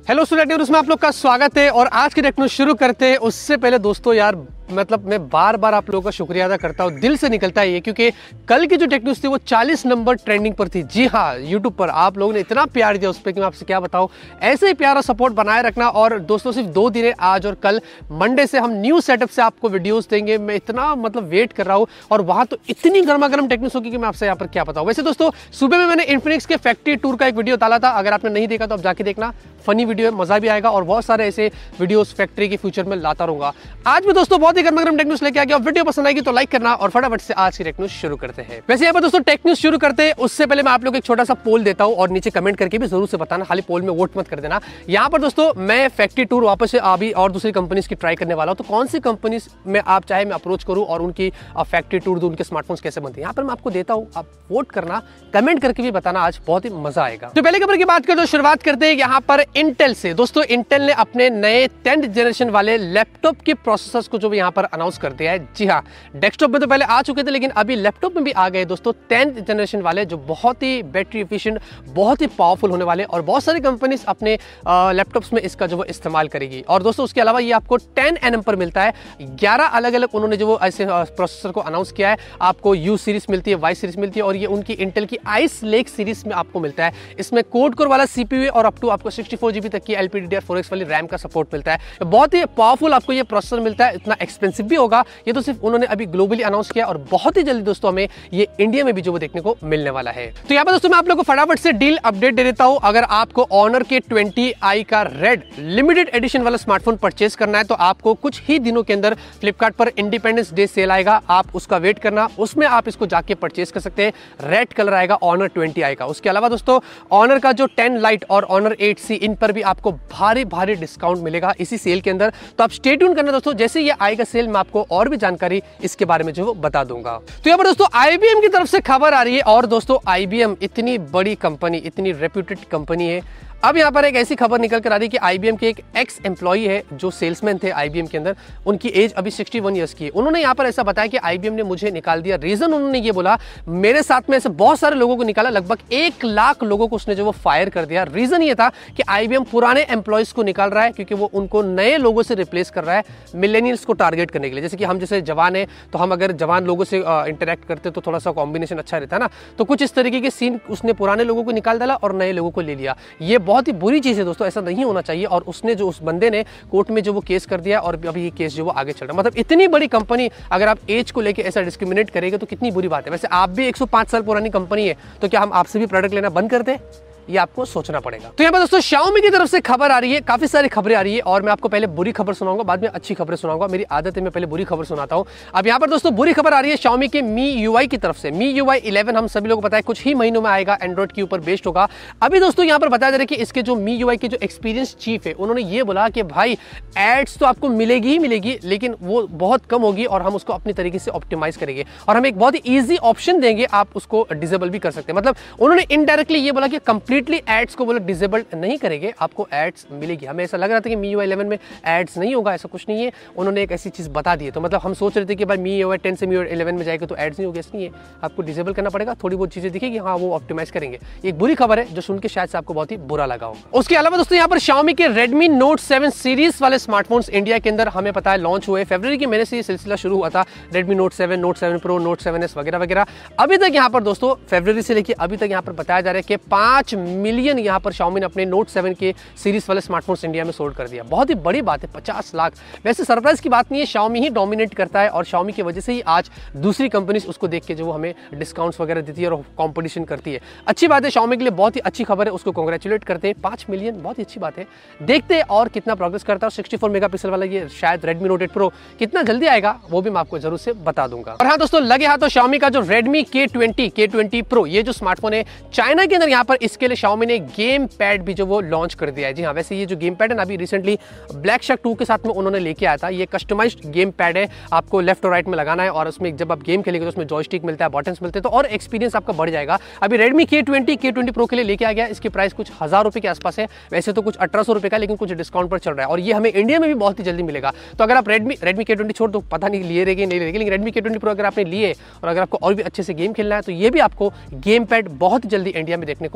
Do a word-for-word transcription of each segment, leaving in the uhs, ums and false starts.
Hello student news में आप लोग का स्वागत है। और आज की टेक न्यूज़ शुरू करते हैं उससे पहले दोस्तों यार मतलब मैं बार बार आप लोगों का शुक्रिया अदा करता हूँ, दिल से निकलता है ये, क्योंकि कल की जो टेक न्यूज़ थी वो चालीस नंबर ट्रेंडिंग पर थी। जी हाँ, यूट्यूब पर आप लोगों ने इतना प्यार दिया उस पर कि मैं आपसे क्या बताऊँ। ऐसे ही प्यार और सपोर्ट बनाए रखना। और दोस्तों सिर्फ दो दिन है, आज और कल, मंडे से हम न्यू सेटअप से आपको वीडियोस देंगे। मैं इतना मतलब वेट कर रहा हूँ और वहाँ तो इतनी गर्मा गर्म टेक न्यूज़ होगी कि मैं आपसे यहाँ पर क्या बताऊँ। वैसे दोस्तों सुबह में मैंने इन्फिनिक्स के फैक्ट्री टूर का एक वीडियो डाला था, अगर आपने नहीं देखा तो आप जाके देखना, फनी वीडियो है, मजा भी आएगा और बहुत सारे ऐसे वीडियोस फैक्ट्री के फ्यूचर में लाता रहूंगा। आज भी दोस्तों बहुत ही गर्मा गर्म टेक न्यूज़ लेके आ गया। वीडियो पसंद आएगी तो लाइक करना और फटाफट से आज की टेक न्यूज़ शुरू करते हैं। वैसे यहाँ पर दोस्तों टेक न्यूज़ शुरू करते हैं उससे पहले मैं आप लोग एक छोटा सा पोल देता हूँ और नीचे कमेंट करके भी जरूर से बताना, खाली पोल में वोट मत कर देना। यहाँ पर दोस्तों मैं फैक्ट्री टूर वापस से अभी और दूसरी कंपनीज की ट्राई करने वाला हूँ, तो कौन सी कंपनीज में आप चाहे मैं अप्रोच करूँ और उनकी फैक्ट्री टूर दूँ, उनके स्मार्टफोन्स कैसे बनते हैं, यहाँ पर मैं आपको देता हूँ। आप वोट करना, कमेंट करके भी बताना, आज बहुत ही मजा आएगा। तो पहले खबर की बात करें तो शुरुआत करते हैं यहाँ पर इंटेल से। दोस्तों इंटेल ने अपने नए टेंथ जनरेशन वाले लैपटॉप के प्रोसेसर्स को जो यहाँ पर अनाउंस कर दिया है। जी हाँ, डेस्कटॉप में तो पहले आ चुके थे लेकिन अभी लैपटॉप में भी आ गए दोस्तों टेंथ जनरेशन वाले, जो बहुत ही बैटरी एफिशिएंट, बहुत ही पावरफुल होने वाले और बहुत सारी कंपनीज अपने लैपटॉप्स में इसका जो वो इस्तेमाल करेगी। और दोस्तों उसके अलावा ये आपको टेन एन एम पर मिलता है। ग्यारह अलग अलग उन्होंने जो वो ऐसे प्रोसेसर को अनाउंस किया है। आपको यू सीरीज मिलती है, वाई सीरीज मिलती है और ये उनकी इंटेल की आइस लेक सीरीज में आपको मिलता है। इसमें कोड कोर वाला सीपीयू और अप टू आपको सिक्सटी फोर जीबी तक की L P D D R four X वाली रैम का सपोर्ट मिलता है। बहुत ही पावरफुल आपको ये प्रोसेसर मिलता है, इतना एक्सपेंसिव भी होगा। ये तो सिर्फ उन्होंने अभी ग्लोबली अनाउंस किया और बहुत ही जल्दी दोस्तों हमें ये इंडिया में भी जो वो देखने को मिलने वाला है। तो यहाँ पर दोस्तों मैं आप लोगों को फटाफट से डील अपडेट दे देता हूँ। अगर आपको ऑनर के ट्वेंटी आई का रेड लिमिटेड एडिशन वाला स्मार्टफोन परचेज करना है तो आपको कुछ ही दिनों के अंदर फ्लिपकार्ट पर इंडिपेंडेंस डे सेल आएगा, आप उसका वेट करना, उसमें आप इसको जाके परचेज कर सकते हैं। रेड कलर आएगा ऑनर ट्वेंटी आई का। उसके अलावा दोस्तों ऑनर का जो टेन लाइट और ऑनर एट सी, इन पर भी आपको भारी भारी डिस्काउंट मिलेगा इसी सेल के अंदर। तो आप स्टे ट्यून करना दोस्तों, जैसे ये आएगा सेल में आपको और भी जानकारी इसके बारे में जो बता दूंगा। तो यहाँ पर दोस्तों आई बी एम की तरफ से खबर आ रही है। और दोस्तों आई बी एम इतनी बड़ी कंपनी, इतनी रेप्यूटेड कंपनी है। अब यहाँ पर एक ऐसी खबर निकल कर आ रही है कि आई बी एम के एक एक्स एम्प्लॉई है जो सेल्समैन थे आई बी एम के अंदर, उनकी एज अभी इकसठ इयर्स की है। उन्होंने यहाँ पर ऐसा बताया कि आई बी एम ने मुझे निकाल दिया। रीजन उन्होंने ये बोला, मेरे साथ में ऐसे बहुत सारे लोगों को निकाला, लगभग एक लाख लोगों को उसने जो वो फायर कर दिया। रीजन ये था कि आई बी एम पुराने एम्प्लॉयज को निकाल रहा है क्योंकि वो उनको नए लोगों से रिप्लेस कर रहा है, मिलेनियल्स को टारगेट करने के लिए। जैसे कि हम जैसे जवान है तो हम अगर जवान लोगों से इंटरेक्ट करते तो थोड़ा सा कॉम्बिनेशन अच्छा रहता है ना, तो कुछ इस तरीके के सीन उसने पुराने लोगों को निकाल डाला और नए लोगों को ले लिया। ये बहुत ही बुरी चीज है दोस्तों, ऐसा नहीं होना चाहिए। और उसने जो उस बंदे ने कोर्ट में जो वो केस कर दिया और अभी ये केस जो वो आगे चल रहा है। मतलब इतनी बड़ी कंपनी अगर आप एज को लेके ऐसा डिस्क्रिमिनेट करेंगे तो कितनी बुरी बात है। वैसे आप भी एक सौ पाँच साल पुरानी कंपनी है तो क्या हम आपसे भी प्रोडक्ट लेना बंद कर दें? ये आपको सोचना पड़ेगा। तो यहाँ पर दोस्तों Xiaomi की तरफ से खबर आ रही है, काफी सारी खबरें आ रही है और मैं आपको पहले बुरी खबर सुनाऊंगा, बाद में अच्छी खबरें सुनाऊंगा। मेरी आदत है मैं पहले बुरी खबर सुनाता हूँ। अब यहाँ पर दोस्तों बुरी खबर आ रही है Xiaomi के Mi यू आई की तरफ से। Mi यू आई इलेवन हम सभी लोगों को पता है कुछ ही महीनों में आएगा, एंड्रॉइड के ऊपर बेस्ड होगा। अभी दोस्तों यहाँ पर बताया जा रहा है कि इसके जो Mi यू आई के जो एक्सपीरियंस चीफ है उन्होंने ये बोला कि भाई एड्स तो आपको मिलेगी ही मिलेगी लेकिन वो बहुत कम होगी और हम उसको अपनी तरीके से ऑप्टिमाइज करेंगे और हम एक बहुत ही ईजी ऑप्शन देंगे, आप उसको डिसेबल भी कर सकते हैं। मतलब उन्होंने इनडायरेक्टली ये बोला कि कंप्लीटली एड्स को डिसेबल नहीं करेंगे, आपको एड्स मिलेगी। हमें ऐसा लग रहा था कि Mi यू आई इलेवन में एड्स नहीं होगा, ऐसा कुछ नहीं है। उन्होंने एक ऐसी चीज बता दी है, तो मतलब हम सोच रहे थे कि भाई Mi यू आई टेन से Mi यू आई इलेवन में जाएगा तो एड्स नहीं होगी, ऐसा नहीं है। आपको डिसेबल करना पड़ेगा, थोड़ी बहुत चीजें दिखेगी, हाँ वो ऑप्टिमाइज करेंगे। एक बुरी खबर है जो सुन के शायद से आपको बहुत ही बुरा लगा होगा। उसके अलावा दोस्तों यहाँ पर Xiaomi के Redmi Note सेवन सीरीज वाले स्मार्टफोन्स इंडिया के अंदर हमें पता है लॉन्च हुए। फरवरी के महीने से ये सिलसिला शुरू हुआ था। Redmi Note seven, Note seven Pro, Note seven S वगैरह वगैरह। अभी तक यहाँ पर दोस्तों फरवरी से लेकर अभी तक यहाँ पर बताया जा रहा है कि पांच मिलियन यहाँ पर Xiaomi ने अपने Note सेवन के सीरीज वाले स्मार्टफोन्स इंडिया में सोल्ड कर दिया। बहुत ही बड़ी बात है, पचास लाख। वैसे सरप्राइज की बात नहीं है, Xiaomi ही डोमिनेट करता है और Xiaomi की वजह से ही आज दूसरी कंपनीज उसको देख के जो वो हमें डिस्काउंट्स वगैरह देती है और कंपटीशन करती है। अच्छी बात है, Xiaomi के लिए बहुत ही अच्छी खबर है, उसको कांग्रेचुलेट करते हैं। पांच मिलियन बहुत ही अच्छी बात है। देखते हैं और कितना प्रोग्रेस करता है। सिक्सटी फोर मेगापिक्सल वाला ये शायद Redmi Note एट Pro कितना जल्दी आएगा वो भी मैं आपको जरूर से बता दूंगा। और हाँ दोस्तों लगे हाथों Xiaomi का जो Redmi के ट्वेंटी, के ट्वेंटी Pro ये जो स्मार्टफोन है चाइना के अंदर, यहाँ पर इसके लिए Xiaomi ने गेम पैड भी जो वो लॉन्च कर दिया है। जी हाँ, वैसे ये जो गेम पैड है ना अभी रिसेंटली ब्लैक शक टू के साथ में उन्होंने लेके आया था। ये कस्टमाइज्ड गेम पैड है, आपको लेफ्ट और राइट में लगाना है और उसमें जब आप गेम खेलेंगे तो उसमें जॉयस्टिक मिलता है, बटन्स मिलते हैं, तो और एक्सपीरियंस आपका बढ़ जाएगा। अभी Redmi के ट्वेंटी, के ट्वेंटी Pro के लिए लेके आ गया। इसकी प्राइस कुछ हजार रुपए के आसपास है, वैसे तो कुछ अठारह सौ रुपए का, लेकिन कुछ डिस्काउंट पर चल रहा है और ये हमें इंडिया में भी बहुत ही जल्दी मिलेगा। तो अगर आप Redmi Redmi के ट्वेंटी छोड़ दो, पता नहीं लिए रहेगी नहीं रहेगी, लेकिन Redmi के ट्वेंटी Pro अगर आपने लिए और अगर आपको और भी अच्छे से गेम खेलना है तो ये भी आपको गेम पैड बहुत जल्दी इंडिया में देखने को मिल जाएगा।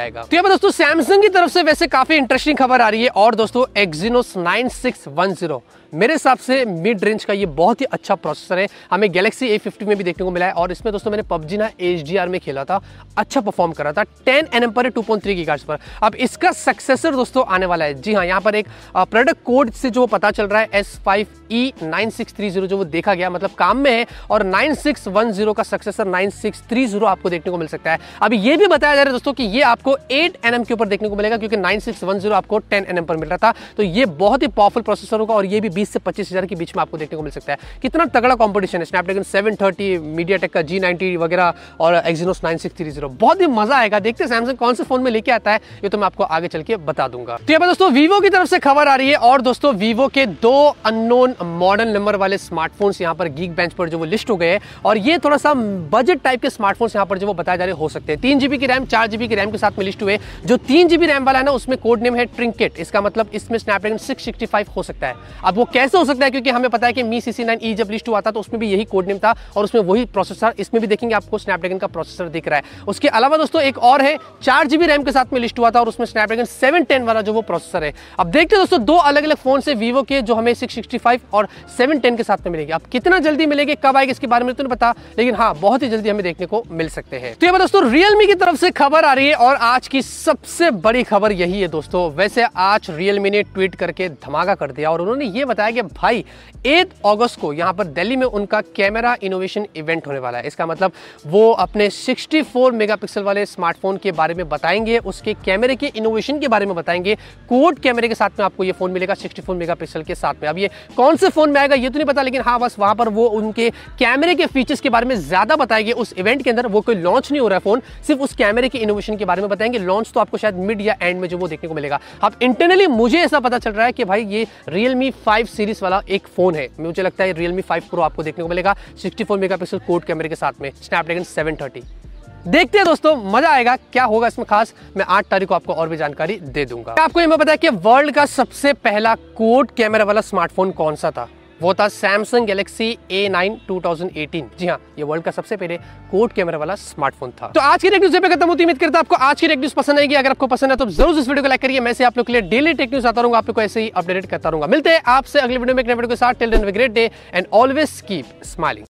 आएगा। तो यहाँ पर दोस्तों सैमसंग की तरफ से वैसे काफी इंटरेस्टिंग खबर आ रही है और दोस्तों Exynos nine six one zero मेरे हिसाब से मिड रेंज का ये बहुत ही अच्छा प्रोसेसर है। हमें गैलेक्सी ए फिफ्टी में भी देखने को मिला है और इसमें दोस्तों मैंने पबजी ना एचडीआर में खेला था, अच्छा परफॉर्म करा था टेन एनएम पर टू पॉइंट थ्री गीगाहर्ट्ज पर। अब इसका सक्सेसर दोस्तों आने वाला है। जी हाँ, यहाँ पर एक प्रोडक्ट कोड से जो पता चल रहा है S five E nine six three zero जो वो देखा गया, मतलब काम में है और नाइन सिक्स वन जीरो का successor nine six three zero आपको देखने को मिल सकता है। अभी ये भी बताया जा रहा है दोस्तों कि ये आपको एट एनएम के ऊपर देखने को मिलेगा क्योंकि नाइन सिक्स वन जीरो आपको टेन एनएम पर मिल रहा था। तो ये बहुत ही पावरफुल प्रोसेसर होगा और ये भी बीस से पच्चीस हजार के बीच में आपको देखने को मिल सकता है। कितना तगड़ा कंपटीशन है स्नैपड्रैगन सेवन थर्टी, मीडियाटेक का जी नाइंटी वगैरह और Exynos nine six three zero. बहुत ही मजा आएगा। देखते हैं सैमसंग कौन से फोन में लेके आता है, ये तो मैं आपको आगे चल के बता दूंगा। तो यहाँ पर दोस्तों वीवो की तरफ से खबर आ रही है और दोस्तों वीवो के दो अननोन मॉडल नंबर वाले स्मार्टफोन्स यहाँ पर गीक बेंच पर जो वो लिस्ट हो गए और ये थोड़ा सा बजट टाइप के स्मार्टफोन्स यहाँ पर जो वो बताए जा रहे हो सकते हैं। तीन जीबी की रैम, चार जीबी की रैम के साथ में लिस्ट हुए। जो तीन जीबी रैम वाला है ना उसमें कोड नेम है ट्रिंकेट। इसका मतलब इसमें स्नैपड्रैगन सिक्स सिक्सटी फाइव हो सकता है। अब वो कैसे हो सकता है, क्योंकि हमें पता है कि मी सी सी नाइन ई जब लिस्ट हुआ था तो उसमें भी यही कोड नेम था और उसमें वही प्रोसेसर, इसमें भी देखेंगे आपको स्नैपड्रैगन का प्रोसेसर दिख रहा है। उसके अलावा दोस्तों एक और है, चार जीबी रैम के साथ में लिस्ट हुआ था और उसमें स्नैपड्रैगन सेवन टेन वाला जो वो प्रोसेसर है। अब देखते हैं दोस्तों दो अलग अलग फोन से वीवो के जो हमें सिक्स सिक्सटी फाइव और सेवन टेन के साथ में मिलेगी। अब कितना जल्दी मिलेगी, कब आएगी, इसके बारे में तो नहीं पता, लेकिन हाँ बहुत ही जल्दी हमें देखने को मिल सकते हैं। तो ये दोस्तों रियलमी की तरफ से खबर आ रही है और आज की सबसे बड़ी खबर यही है दोस्तों। वैसे आज रियलमी ने ट्वीट करके धमाका कर दिया और उन्होंने ये बताया कि भाई एट अगस्त को यहाँ पर दिल्ली में उनका कैमरा इनोवेशन इवेंट होने वाला है। इसका मतलब वो अपने सिक्सटी फोर मेगापिक्सल वाले स्मार्टफोन के बारे में बताएंगे, उसके कैमरे के इनोवेशन के बारे में बताएंगे। कोड कैमरे के साथ में आपको ये फोन मिलेगा सिक्सटी फोर मेगापिक्सल के साथ में। अब ये कौन से फोन में आएगा ये तो नहीं पता, लेकिन हाँ बस वहां पर वो उनके कैमरे के फीचर्स के बारे में ज्यादा बताएंगे उस इवेंट के अंदर। वो कोई लॉन्च नहीं हो रहा है फोन, सिर्फ उस कैमरे के इनोवेशन के बारे में बताएंगे। लॉन्च तो आपको शायद मिड या एंड में जो वो देखने को मिलेगा। अब इंटरनली मुझे ऐसा पता चल रहा है कि भाई ये रियलमी फाइव सीरीज वाला एक फोन है। मुझे लगता है रियलमी फाइव प्रो आपको देखने को मिलेगा सिक्सटी फोर मेगापिक्सल कोड कैमरे के साथ में, स्नैपड्रैगन सेवन थर्टी। देखते हैं दोस्तों, मजा आएगा। क्या होगा इसमें खास, मैं आठ तारीख को आपको और भी जानकारी दे दूंगा। आपको ये पता है कि वर्ल्ड का सबसे पहला कोड कैमरा वाला स्मार्टफोन कौन सा था? वो था Samsung Galaxy A nine two thousand eighteen. जी हाँ, ये वर्ल्ड का सबसे पहले कोड कैमरा वाला स्मार्टफोन था। तो आज की टेक न्यूज़ पे खत्म होती है। उम्मीद करता हूं आपको आज की टेक न्यूज़ पसंद आएगी। अगर आपको पसंद है तो जरूर इस वीडियो को लाइक करिए। मैं से आप लोग के लिए डेली टेक न्यूज़ आता रहूंगा, आप लोग को ऐसे ही अपडेट करता रहूंगा। मिलते हैं आपसे अगले वीडियो में एक नए वीडियो के साथ। Till then have a great day and always keep smiling.